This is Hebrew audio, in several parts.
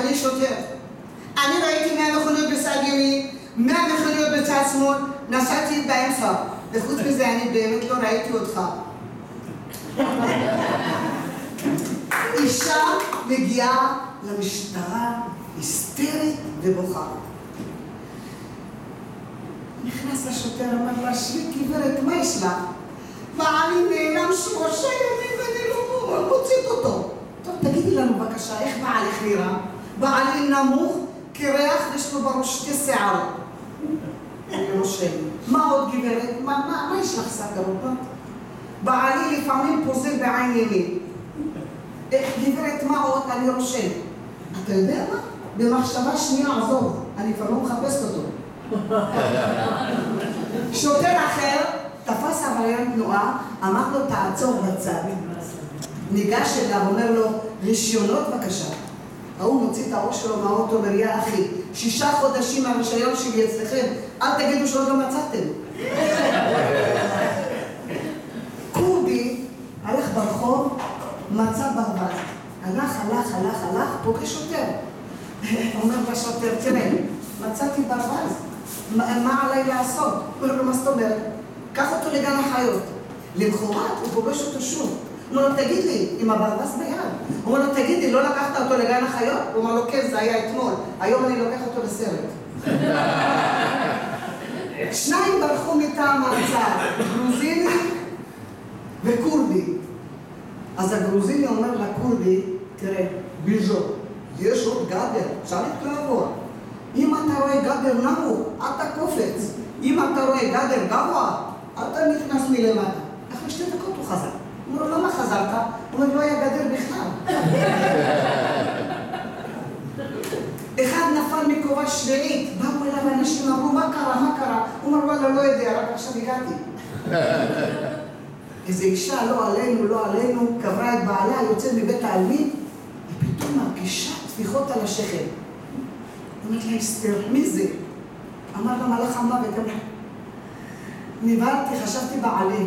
אני שוטר. אני ראיתי 100 מכוניות בצד ימין, 100 מכוניות בצד שמאל, נסעתי באמצע. וחוץ מזה, אני באמת לא ראיתי אותך. אישה מגיעה למשטרה, היסטרית ובוכה. נכנס השוטר, אמר לה, גברת, מה יש לה? בעלי נעלם 3 ימים ואני לא מוצאת אותו. טוב, תגידי לנו בבקשה, איך בעלך נראה? בעלי נמוך, קרח, יש לו בראש 2 שערות. אני רושם. מה עוד גברת? מה יש לך סגרות? בעלי לפעמים פוזל בעין ימין. גברת, מה עוד? אני רושם. אתה יודע מה? במחשבה שנייה עזוב, אני כבר לא מחפשת אותו. שוטר אחר תפס עבריין תנועה, אמר לו תעצור בצד. ניגש אליו, אומר לו, רישיונות בבקשה. ההוא מוציא את הראש שלו מהאוטו בראייה, אחי, 6 חודשים מהרישיון שלי אצלכם, אל תגידו שעוד לא מצאתם. קורבי הלך ברחוב, מצא ברווז. הלך, פוגש שוטר. אומר לשוטר, תראה, מצאתי ברווז, מה עליי לעשות? אומר לו, מה זאת אומרת? קח אותו לגן החיות. למחרת הוא פוגש אותו שוב. הוא אומר לו, תגיד לי, עם הברווז ביד. הוא אומר לו, תגיד לי, לא לקחת אותו לגן החיות? הוא אומר לו, כן, זה היה אתמול. היום אני לוקח אותו לסרט. 2 ברחו מטעם מעצר, גרוזיני וקורדי. אז הגרוזיני אומר לקורדי, תראה, ביז'ו, יש עוד גדר, צריך לעבור. אם אתה רואה גדר נמוך, אתה קופץ. אם אתה רואה גדר גבוה, אתה נכנס מלמטה. אחרי 2 דקות הוא חזר. הוא אומר, למה חזרת? הוא אומר, לא היה גדר בכלל. אחד נפל מכובע שביעית, באו אליו אנשים, אמרו, מה קרה? הוא אומר, וואלה, לא יודע, רק עכשיו הגעתי. איזו אישה, לא עלינו, קברה את בעלה, יוצאת מבית העלמין, ופתאום מרגישה טפיחות על השכם. אומרת לה, אסתר, מי זה? אמר לה, מלאך המוות, נבהלתי, חשבתי בעלי.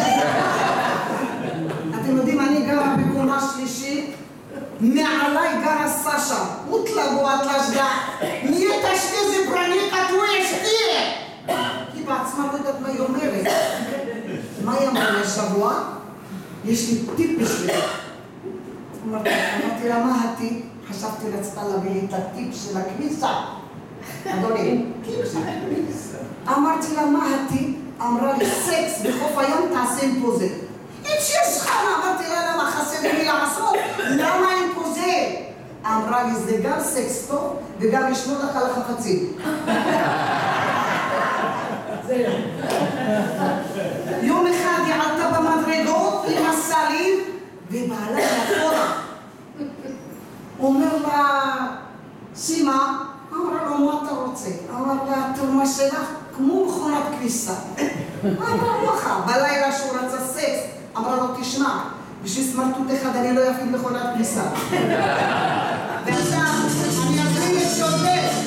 אתם יודעים, אני גרה בקומה שלישית, מעליי גרה סשה, מוטלבו התלשדה, נהיית שתי זברניקה, תווי שתי! היא בעצמה לא יודעת מה היא אומרת. מה היא אמרה לשבוע? יש לי טיפ בשבילה. אמרתי לה, מה הטיפ? חשבתי רצתה להביא לי את הטיפ של הכניסה. אדוני, אמרתי לה, מה הטיפ? אמרה לי, סקס בחוף הים תעשה עם פוזל. אם שיש חנה, אמרתי לה, למה חסר לי לעשות? למה עם פוזל? אמרה לי, זה גם סקס טוב וגם ישמור לך על החפצים. יום אחד היא עלתה במדרגות עם הסלים ובעלה מאחורה. אומר לה, שימה, אמרה לו, מה אתה רוצה? אמר לה, התרומה שלך כמו מכונת כביסה. אמרה לו, בלילה שהוא רצה סקס, אמרה לו, תשמע, בשביל סמרטוט אחד אני לא יפעיל מכונת כביסה. ועכשיו, אני אזמין את שוטר.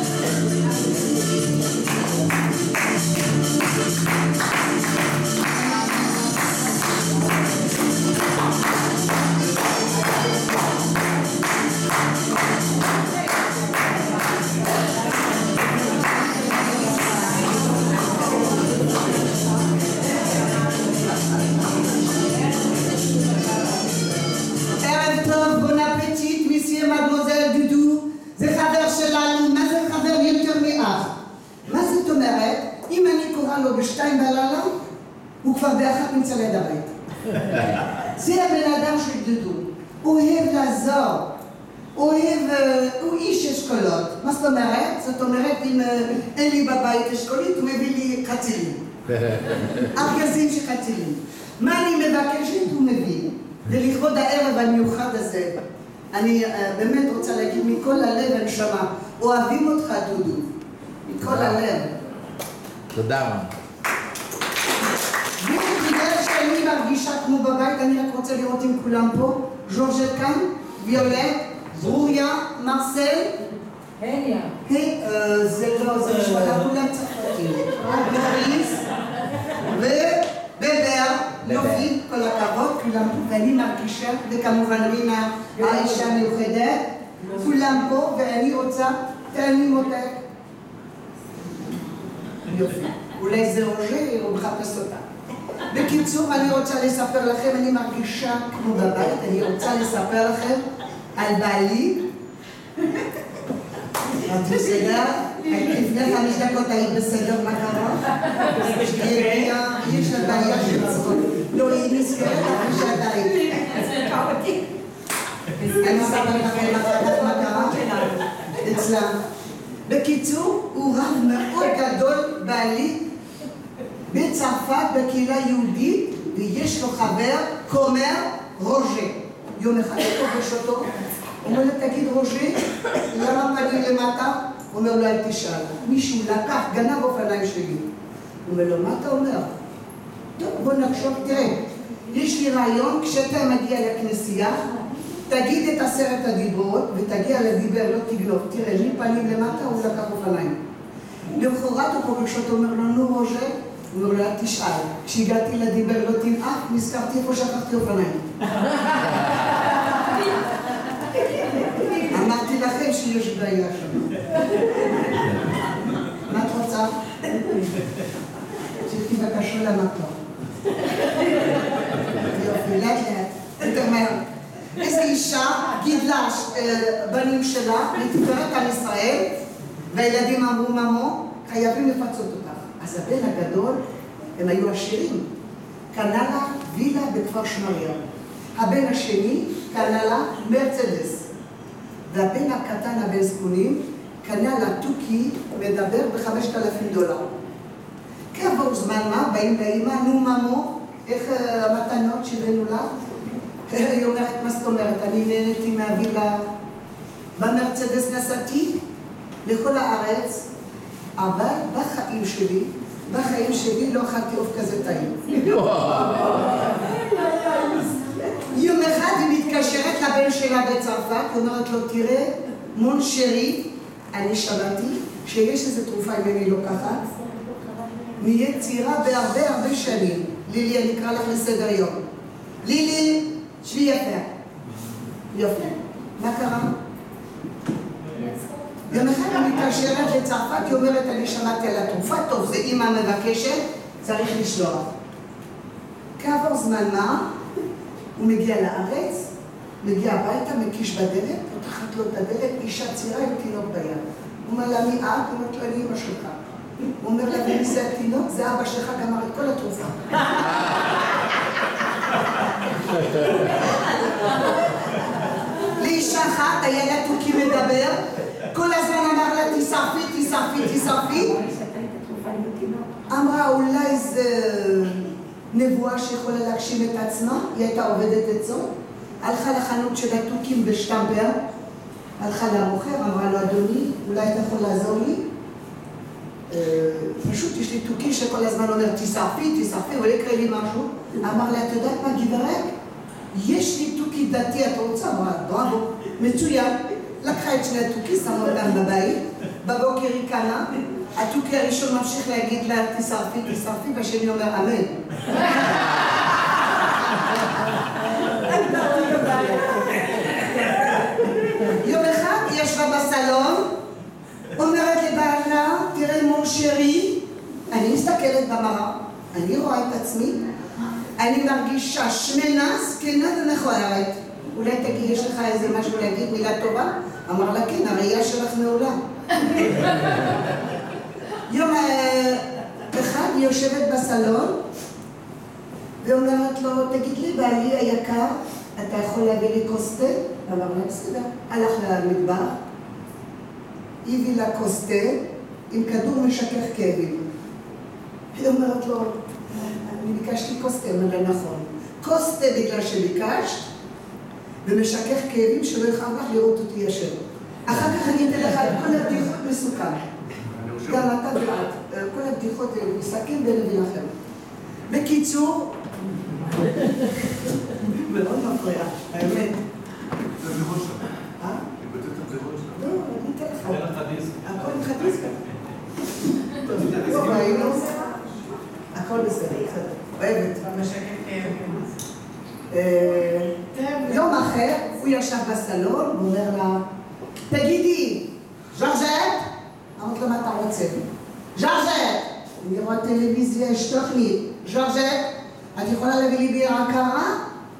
ב2 בלילה, הוא כבר ב1 נמצא ליד הבית. זה הבן אדם של דודו. הוא אוהב לעזור. הוא איש אשכולות. מה זאת אומרת? זאת אומרת, אם אין לי בבית אשכולית, הוא מביא לי חצילים. ארגזים של חצילים. מה אני מבקשת? הוא מביא. ולכבוד הערב המיוחד הזה, אני באמת רוצה להגיד מכל הלב הנשמה, אוהבים אותך דודו. מכל הלב. תודה. בגלל שאני מרגישה כמו בבית, אני רק רוצה לראות עם כולם פה. ז'ורג'ט כאן, ויולט, ברוריה, מרסל. הניה. זה לא, זה נשמע כולם צרפתים. בוריס ובבר, יופי, כל הכבוד, כולם פה. ואני מרגישה, וכמובן רינה, האישה המיוחדת, כולם פה ואני רוצה תעני מותק. יופי, אולי זה רוז'ה או מחפש אותה. בקיצור, אני רוצה לספר לכם, אני מרגישה כמו בבית, אני רוצה לספר לכם על בעלי. את בסדר? לפני 5 דקות היית בסדר, מה קרה? יש לה בעיה של צחוק. לא, היא נזכרת אחרי שעתיים. אני אספר לכם מה קרה אצלם. בקיצור, הוא רב מאוד גדול בעלי בצרפת, בקהילה יהודית, ויש לו חבר, כומר, רוז'ה. יום אחד הוא פוגש אותו, אומר לו, תגיד רוז'ה, למה פנים למטה? אומר לו, אל תשאל. מישהו לקח, גנב אופניים שלי. אומר לו, מה אתה אומר? טוב, בוא נחשוב, תראה, יש לי רעיון, כשאתה מגיע לכנסייה, תגיד את 10 הדיברות, ותגיע לדיבר, לא תגנוב. תראה, לי פנים למטה, הוא לקח אופניים. למחרת הוא פוגש אותו, אומר לו, נו רוז'ה, הוא אומר לו, אל תשאל. כשהגעתי לדיבר, לא תנאף, נזכרתי איפה שכחתי אופניים. אמרתי לכם שיש בעיה שם. מה את רוצה? שכתי בקשו למקום. יופי, לאט לאט, יותר מהר. איזו אישה גידלה בנים שלה, לתפארת עם ישראל, והילדים אמרו, ממו, חייבים לפצות אותך. אז הבן הגדול, הם היו עשירים, קנה לה וילה בכפר שמריה. הבן השני קנה לה מרצדס. והבן הקטן, הבן זקונים, קנה לה תוכי מדבר $5,000. כעבור זמן מה, באים לאמא, נו ממו, איך המתנות שהבאנו לה? היא אומרת, מה זאת אומרת? אני נהניתי מהווילה, במרצדס נסעתי לכל הארץ, אבל בחיים שלי לא אכלתי עוף כזה טעים. יום אחד היא מתקשרת לבן שלה בצרפת, אומרת לו, תראה, מון שרי, אני שמעתי שיש איזו תרופה אם אני לוקחת, נהיה צעירה בהרבה שנים. לילי, אני אקרא לך לסדר יום. לילי, שבי יפה. יופי. מה קרה? יום אחד היא מתקשרת לצרפת, היא אומרת, אני שמעתי על התרופה, טוב, זה אמא מבקשת, צריך לשלוח. כעבור זמן מה, הוא מגיע לארץ, מגיע הביתה, מקיש בדלת, פותחת לו את הדלת, אישה צעירה עם תינוק ביד. הוא אומר לה, מי את? הוא אומרת לו, אני אמא שלך. הוא אומר לה, ומי זה התינוק? זה אבא שלך גמר את כל התרופה. לאישה אחת, היה לה תוכי מדבר, כל הזמן אמר לה, תשרפי. אמרה, אולי זה נבואה שיכולה להגשים את עצמה, היא הייתה עובדת אצלו, הלכה לחנות של התוכים בשטמבר, הלכה למוכר, אמרה לו, אדוני, אולי אתה יכול לעזור לי? פשוט יש לי תוכי שכל הזמן אומר, תשרפי, אולי יקרה לי משהו. אמר לה, את יודעת מה גברת? יש לי תוכי דתי, את רוצה? אמרה, בראבו, מצוין. לקחה את שני התוכי, שמה אותם בבית, בבוקר היא קמה, התוכי הראשון ממשיך להגיד לה, תשרפי, והשני אומר, אמן. יום אחד היא ישבה בסלון, אומרת לבעלה, תראה מון שרי, אני מסתכלת במראה, אני רואה את עצמי, אני מרגישה שמנה, זקנה ומכוערת. אולי תגיד, יש לך איזה משהו להגיד, מילה טובה? אמר לה, כן, הראייה שלך מעולה. יום אחד היא יושבת בסלון, ואומרת לו, תגיד לי, בעלי היקר, אתה יכול להביא לי כוס תה? אמר לה, בסדר. הלך למטבח, הביא לה כוס תה עם כדור משכך כאבים. היא אומרת לו, אני ביקשתי כוס תה, אומר לה, נכון. כוס תה בגלל שביקשת, ומשכך כאבים שלא יכאב לך לראות אותי ישר. אחר כך אני אתן לך את כל הבדיחות מסוכן. גם אתה ואת, כל הבדיחות מסכן ונבין אחר. בקיצור, מאוד מפריע, האמת. זה בדיחות שלך. אה? היא בטאת את הבדיחות שלך. לא, אני אתן לך. אין לך דיסק. הכל עם חדיסק. טוב, ראינו? הכל בסדר, אוהבת. יום אחר, הוא ישב בסלון, הוא אומר לה, ז'ורז'ט? אמרת לו, מה אתה רוצה? ז'ורז'ט! אני רואה טלוויזיה, יש תוכנית. ז'ורז'ט, את יכולה להביא לי בירה קרה?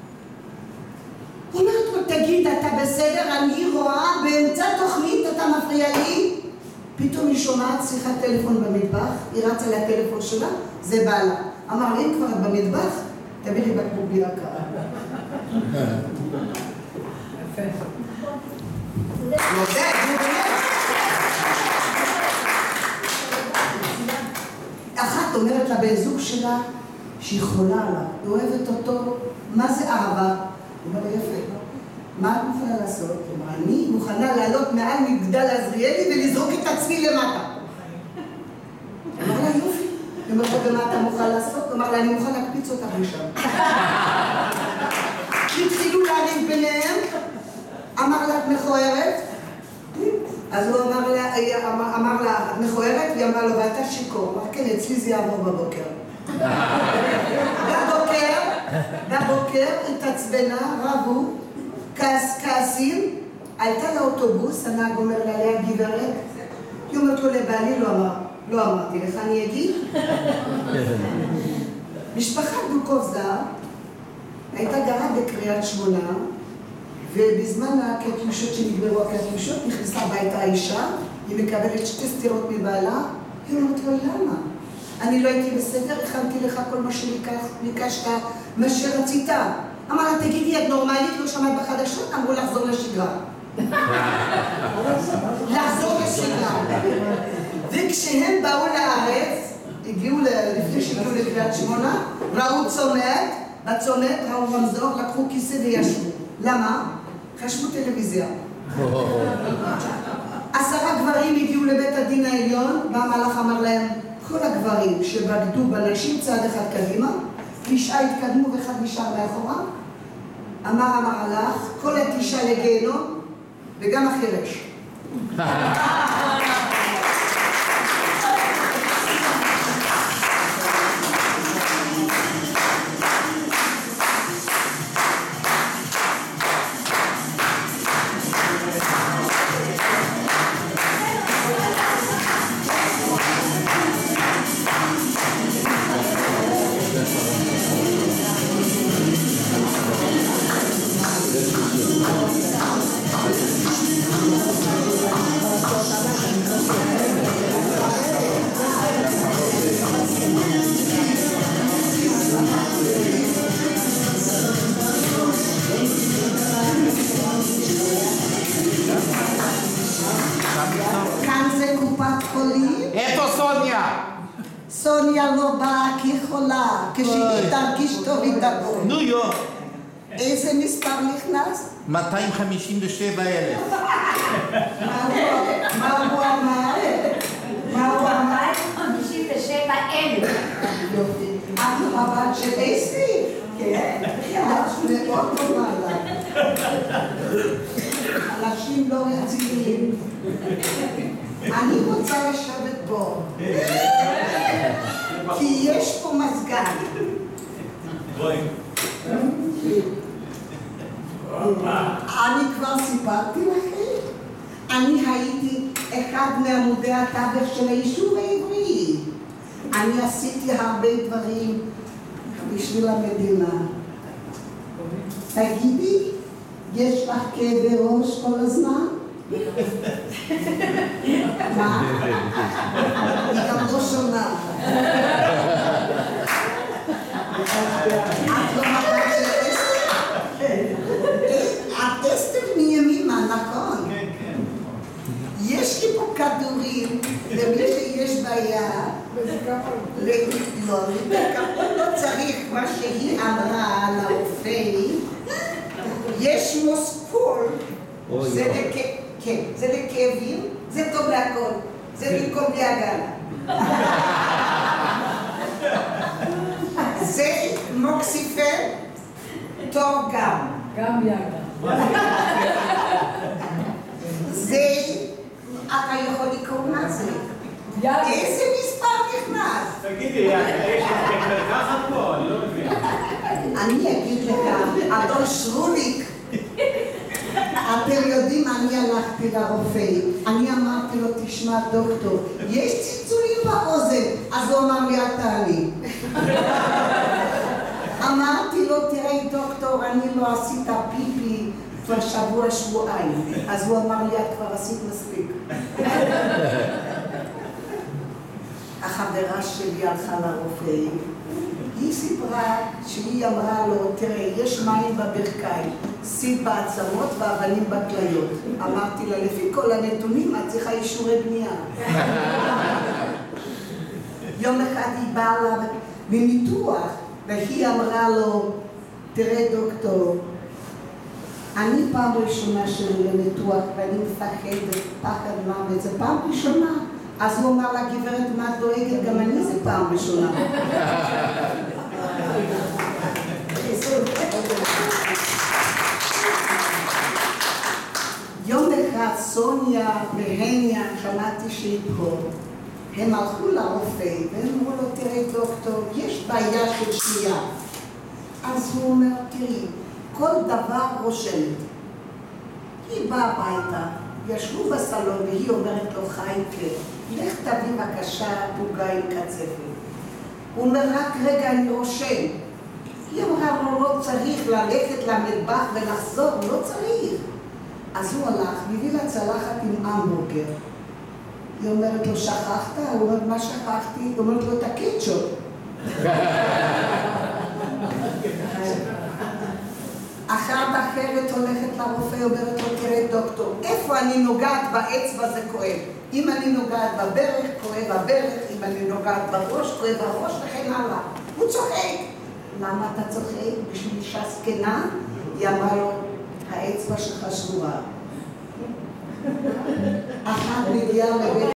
אומרת לו, תגיד, אתה בסדר? אני רואה באמצע תוכנית, אתה מפריע לי? פתאום היא שומעת שיחת טלפון במטבח, היא רצה לטלפון שלה, זה בעלה. אמר לי, אם כבר את במטבח, תביא לי בקבוק בירה קרה. אחת אומרת לבן זוג שלה שהיא חולה עליו, היא אוהבת אותו, מה זה אהבה? הוא אומר יפה, מה את מוכנה לעשות? היא אמרה, אני מוכנה לעלות מעל מגדל עזריאלי ולזרוק את עצמי למטה. היא אמרה לה יופי, היא אומרת לה, ומה אתה מוכן לעשות? היא אמרה לה, אני מוכן להקפיץ אותך משם. התחילו להריב ביניהם, אמר לה, את מכוערת? אז הוא אמר לה, את מכוערת? והיא אמרה לו, ואתה שיקור. אמר, כן, אצלי זה יעבור בבוקר. בבוקר התעצבנה, רבו, כעסים, עלתה לאוטובוס, הנהג אומר לה, ליד גברת, היא אומרת לו, לבעלי לא אמרתי לך, אני אגיד. משפחת דוקובזה הייתה גרה בקריית שמונה, ובזמן הקטיושות שנגמרו הקטיושות, נכנסה הביתה האישה, היא מקבלת 2 סטירות מבעלה, היא אומרת לו, למה? אני לא הייתי בסדר, הכנתי לך כל מה שביקשת, מה שרצית. אמר לה, תגידי, את נורמלית, לא שמעת בחדשות? אמרו לחזור לשגרה. לחזור לשגרה. וכשהם באו לארץ, הגיעו לפני שהגיעו לקריית שמונה, ראו צומת, בצומת ראו רמזור, לקחו כיסא וישבו. למה? חשבו טלוויזיה. 10 גברים הגיעו לבית הדין העליון, והמלאך אמר להם, כל הגברים שבגדו בנשים צעד אחד קדימה, 9 התקדמו ואחד נשאר מאחורה, אמר המלאך, כל 9 לגיהנום וגם החירש. סוניה לא באה כחולה, כשהיא תרגיש טוב היא תבוא. ניו יורק. איזה מספר נכנס? 257,000. מה הוא אמר? 257,000. את הבת של אסתי? כן. את מאוד טובה לה. אנשים לא רציניים. אני רוצה לשבת בו. כי יש פה מזגן. אני כבר סיפרתי לכם, אני הייתי אחד מעמודי התווך של היישוב העברי. אני עשיתי הרבה דברים בשביל המדינה. תגידי, יש לך כאבי ראש כל הזמן? מה? היא גם לא שונה. את לא מראה של אסתר? את אסתר מימימה, נכון? כן, כן. יש לי פה כדורים, למי שיש בעיה, לא, לא צריך מה שהיא אמרה על הרופא, יש מוסקול, זה לכאבים, זה טוב להכל, זה במקום ליאגן. זה מוקסיפן, טוב גם. גם ליאגן. זה, אתה יכול לקרוא מה זה? איזה מספר נכנס? תגידי, יש ככה פה, אני לא מבין. אני אגיד לך, אדון שרוליק, אתם יודעים, אני הלכתי לרופא, אני אמרתי לו, תשמע דוקטור, יש צלצולים באוזן, אז הוא אמר לי, אל תעני. אמרתי לו, תראה דוקטור, אני לא עשית פיפי כבר שבוע-שבועיים, אז הוא אמר לי, את כבר עשית מספיק. החברה שלי הלכה לרופא, היא סיפרה שהיא אמרה לו, תראה, יש מים בברכיים, סיד בעצמות ואבנים בכליות. אמרתי לה, לפי כל הנתונים, את צריכה אישורי בנייה. יום אחד היא באה לה מניתוח, והיא אמרה לו, תראה דוקטור, אני פעם ראשונה שלי לניתוח ואני מפחדת פחד מוות, זה פעם ראשונה. אז הוא אמר לה, גברת, מה את דואגת? גם אני זה פעם ראשונה. יום אחד סוניה והניה, שמעתי שהיא פה, הם הלכו לרופא והם אמרו לו, תראי דוקטור, יש בעיה של שנייה. אז הוא אומר, תראי, כל דבר רושמת. היא באה הביתה, ישבו בסלון והיא אומרת לו, חייקה, לך תביא בבקשה עוגה עם קצפת. הוא אומר, רק רגע, אני רושם. היא אמרה לו, לא צריך ללכת למטבח ולחזור, לא צריך. אז הוא הלך, מביא לה צלחת עם המבורגר. היא אומרת לו, שכחת? הוא אומר, מה שכחתי? היא אומרת לו, את הקטשופ. אחרת הולכת לרופא, אומרת לו, תראה דוקטור, איפה אני נוגעת באצבע זה כואב. אם אני נוגעת בברך, כואב הברך, אם אני נוגעת בראש, כואב הראש, וכן הלאה. הוא צוחק. למה אתה צוחק? בשביל אישה זקנה? היא אמרה לו, האצבע שלך שבורה. אחת מגיעה לבית